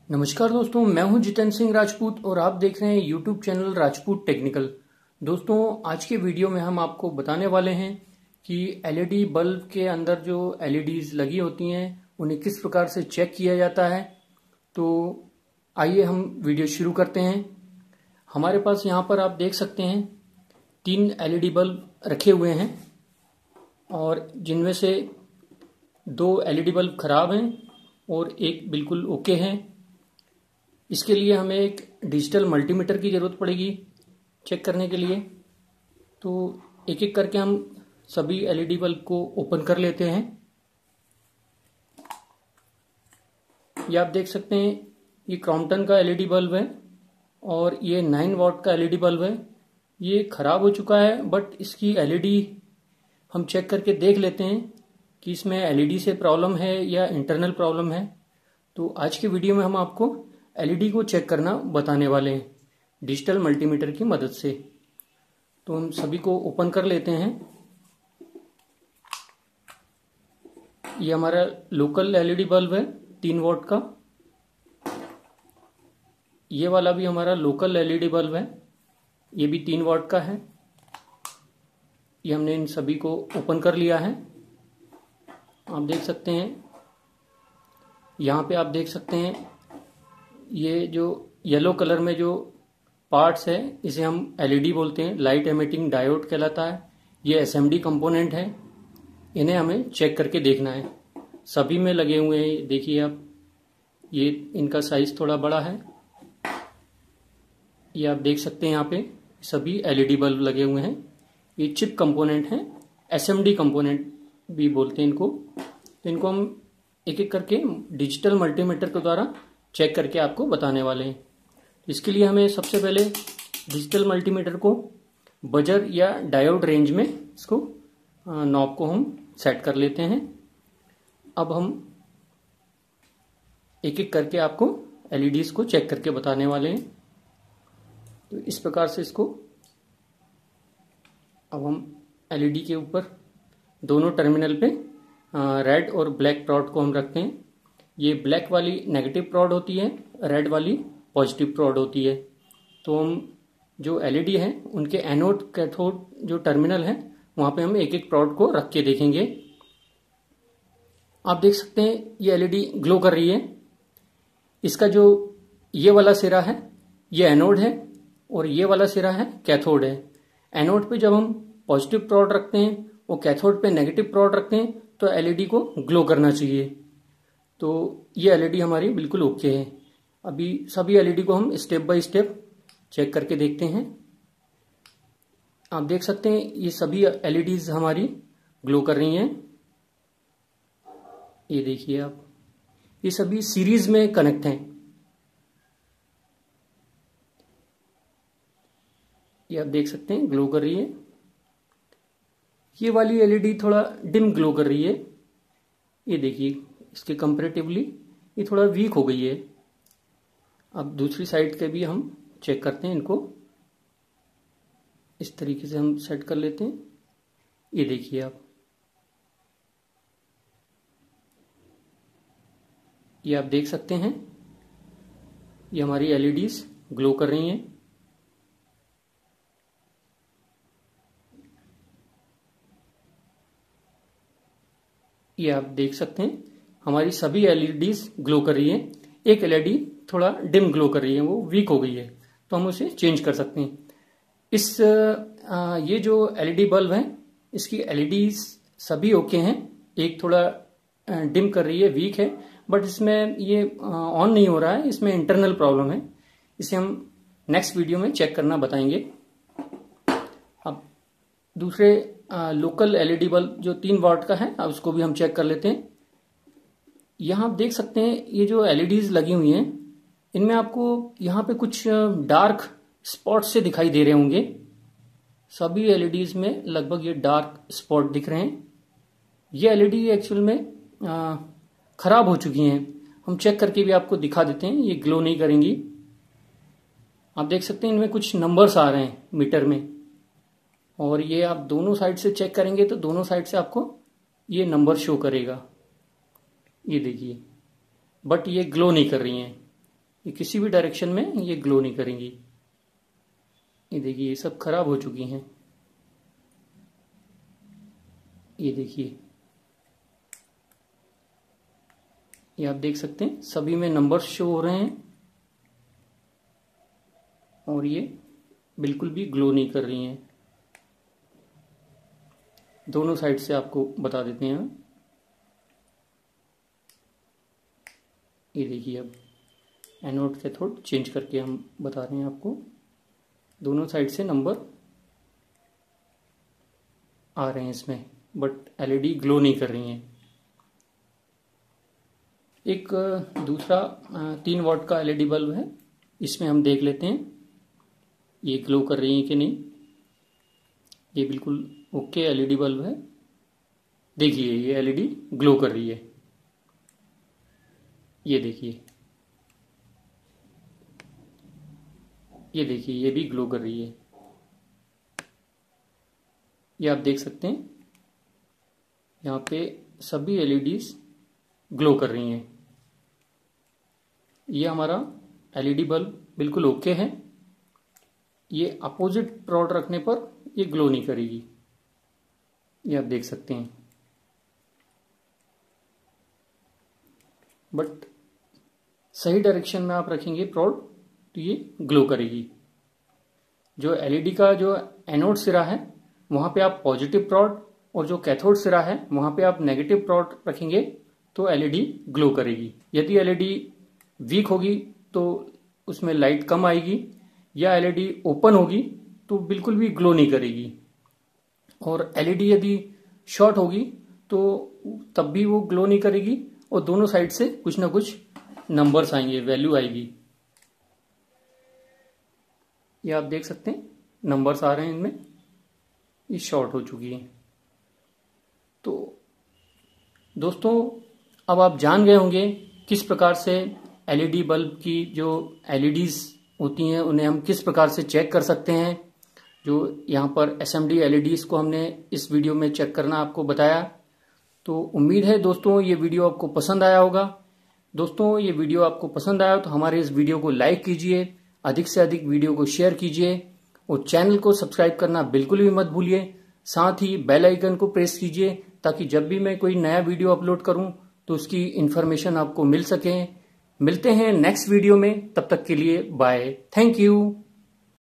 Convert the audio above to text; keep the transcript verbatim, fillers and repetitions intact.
नमस्कार दोस्तों, मैं हूं जितेंद्र सिंह राजपूत और आप देख रहे हैं यूट्यूब चैनल राजपूत टेक्निकल। दोस्तों, आज के वीडियो में हम आपको बताने वाले हैं कि एलईडी बल्ब के अंदर जो एलईडीज लगी होती हैं उन्हें किस प्रकार से चेक किया जाता है। तो आइए हम वीडियो शुरू करते हैं। हमारे पास यहाँ पर आप देख सकते हैं तीन एलईडी बल्ब रखे हुए हैं और जिनमें से दो एलईडी बल्ब खराब हैं और एक बिल्कुल ओके है। इसके लिए हमें एक डिजिटल मल्टीमीटर की जरूरत पड़ेगी चेक करने के लिए। तो एक एक करके हम सभी एलईडी बल्ब को ओपन कर लेते हैं। ये आप देख सकते हैं, ये क्रॉम्पटन का एलईडी बल्ब है और ये नाइन वॉट का एलईडी बल्ब है। ये खराब हो चुका है, बट इसकी एलईडी हम चेक करके देख लेते हैं कि इसमें एलईडी से प्रॉब्लम है या इंटरनल प्रॉब्लम है। तो आज की वीडियो में हम आपको एलईडी को चेक करना बताने वाले हैं डिजिटल मल्टीमीटर की मदद से। तो हम सभी को ओपन कर लेते हैं। ये हमारा लोकल एलईडी बल्ब है तीन वॉट का। ये वाला भी हमारा लोकल एलईडी बल्ब है, ये भी तीन वॉट का है। ये हमने इन सभी को ओपन कर लिया है। आप देख सकते हैं, यहाँ पे आप देख सकते हैं ये जो येलो कलर में जो पार्ट्स है इसे हम एलईडी बोलते हैं, लाइट एमिटिंग डायोड कहलाता है। ये एसएमडी कंपोनेंट है, इन्हें हमें चेक करके देखना है। सभी में लगे हुए हैं, देखिए आप, ये इनका साइज थोड़ा बड़ा है। ये आप देख सकते हैं, यहाँ पे सभी एलईडी बल्ब लगे हुए हैं। ये चिप कंपोनेंट है, एसएमडी कंपोनेंट भी बोलते हैं इनको। तो इनको हम एक एक करके डिजिटल मल्टीमीटर के द्वारा चेक करके आपको बताने वाले हैं। इसके लिए हमें सबसे पहले डिजिटल मल्टीमीटर को बजर या डायोड रेंज में इसको नॉब को हम सेट कर लेते हैं। अब हम एक एक करके आपको एलईडीज को चेक करके बताने वाले हैं। तो इस प्रकार से इसको अब हम एलईडी के ऊपर दोनों टर्मिनल पे रेड और ब्लैक प्रॉड को हम रखते हैं। ये ब्लैक वाली नेगेटिव प्रॉड होती है, रेड वाली पॉजिटिव प्रॉड होती है। तो हम जो एलईडी है उनके एनोड कैथोड जो टर्मिनल है वहां पे हम एक एक प्रॉड को रख के देखेंगे। आप देख सकते हैं ये एलईडी ग्लो कर रही है। इसका जो ये वाला सिरा है ये एनोड है और ये वाला सिरा है कैथोड है। एनोड पे जब हम पॉजिटिव प्रॉड रखते हैं और कैथोड पे नेगेटिव प्रॉड रखते हैं तो एलईडी को ग्लो करना चाहिए। तो ये एलईडी हमारी बिल्कुल ओके है। अभी सभी एलईडी को हम स्टेप बाय स्टेप चेक करके देखते हैं। आप देख सकते हैं ये सभी एलईडीज हमारी ग्लो कर रही हैं। ये देखिए आप, ये सभी सीरीज में कनेक्ट हैं। ये आप देख सकते हैं ग्लो कर रही है। ये वाली एलईडी थोड़ा डिम ग्लो कर रही है। ये देखिए, इसके कंपैरेटिवली ये थोड़ा वीक हो गई है। अब दूसरी साइड के भी हम चेक करते हैं इनको। इस तरीके से हम सेट कर लेते हैं। ये देखिए आप, ये आप देख सकते हैं ये हमारी एलईडीज ग्लो कर रही हैं। ये आप देख सकते हैं हमारी सभी एलईडीज ग्लो कर रही है। एक एलईडी थोड़ा डिम ग्लो कर रही है, वो वीक हो गई है, तो हम उसे चेंज कर सकते हैं। इस आ, ये जो एलईडी बल्ब है इसकी एलईडीज सभी ओके हैं। एक थोड़ा डिम कर रही है, वीक है, बट इसमें ये ऑन नहीं हो रहा है, इसमें इंटरनल प्रॉब्लम है। इसे हम नेक्स्ट वीडियो में चेक करना बताएंगे। अब दूसरे लोकल एलईडी बल्ब जो तीन वाट का है, अब उसको भी हम चेक कर लेते हैं। यहाँ आप देख सकते हैं ये जो एलईडीज लगी हुई हैं इनमें आपको यहाँ पे कुछ डार्क स्पॉट से दिखाई दे रहे होंगे। सभी एलईडीज में लगभग ये डार्क स्पॉट दिख रहे हैं। ये एलईडी एक्चुअल में आ, खराब हो चुकी हैं। हम चेक करके भी आपको दिखा देते हैं, ये ग्लो नहीं करेंगी। आप देख सकते हैं इनमें कुछ नंबर्स आ रहे हैं मीटर में, और ये आप दोनों साइड से चेक करेंगे तो दोनों साइड से आपको ये नंबर शो करेगा। ये देखिए, बट ये ग्लो नहीं कर रही हैं। ये किसी भी डायरेक्शन में ये ग्लो नहीं करेंगी। ये देखिए ये सब खराब हो चुकी हैं। ये देखिए, ये आप देख सकते हैं सभी में नंबर्स शो हो रहे हैं और ये बिल्कुल भी ग्लो नहीं कर रही हैं। दोनों साइड से आपको बता देते हैं। ये देखिए, अब एनोड कैथोड चेंज करके हम बता रहे हैं आपको। दोनों साइड से नंबर आ रहे हैं इसमें, बट एलईडी ग्लो नहीं कर रही हैं। एक दूसरा तीन वॉट का एलईडी बल्ब है, इसमें हम देख लेते हैं ये ग्लो कर रही है कि नहीं। ये बिल्कुल ओके एलईडी बल्ब है। देखिए ये एलईडी ग्लो कर रही है। ये देखिए, ये देखिए ये भी ग्लो कर रही है। ये आप देख सकते हैं यहाँ पे सभी एलईडीज ग्लो कर रही हैं। ये हमारा एलईडी बल्ब बिल्कुल ओके है। ये अपोजिट प्रोड रखने पर ये ग्लो नहीं करेगी। ये आप देख सकते हैं, बट सही डायरेक्शन में आप रखेंगे प्रोड तो ये ग्लो करेगी। जो एलईडी का जो एनोड सिरा है वहां पे आप पॉजिटिव प्रोड और जो कैथोड सिरा है वहां पे आप नेगेटिव प्रोड रखेंगे तो एलईडी ग्लो करेगी। यदि एलईडी वीक होगी तो उसमें लाइट कम आएगी, या एलईडी ओपन होगी तो बिल्कुल भी ग्लो नहीं करेगी। और एलईडी यदि शॉर्ट होगी तो तब भी वो ग्लो नहीं करेगी और दोनों साइड से कुछ ना कुछ नंबर्स आएंगे, वैल्यू आएगी। ये आप देख सकते हैं नंबर्स आ रहे हैं इनमें। ये शॉर्ट हो चुकी है। तो दोस्तों अब आप जान गए होंगे किस प्रकार से एलईडी बल्ब की जो एलईडीज होती हैं उन्हें हम किस प्रकार से चेक कर सकते हैं। जो यहाँ पर एसएमडी एलईडीज को हमने इस वीडियो में चेक करना आपको बताया। तो उम्मीद है दोस्तों ये वीडियो आपको पसंद आया होगा। दोस्तों ये वीडियो आपको पसंद आया तो हमारे इस वीडियो को लाइक कीजिए, अधिक से अधिक वीडियो को शेयर कीजिए और चैनल को सब्सक्राइब करना बिल्कुल भी मत भूलिए। साथ ही बेल आइकन को प्रेस कीजिए ताकि जब भी मैं कोई नया वीडियो अपलोड करूं तो उसकी इन्फॉर्मेशन आपको मिल सके। मिलते हैं नेक्स्ट वीडियो में, तब तक के लिए बाय, थैंक यू।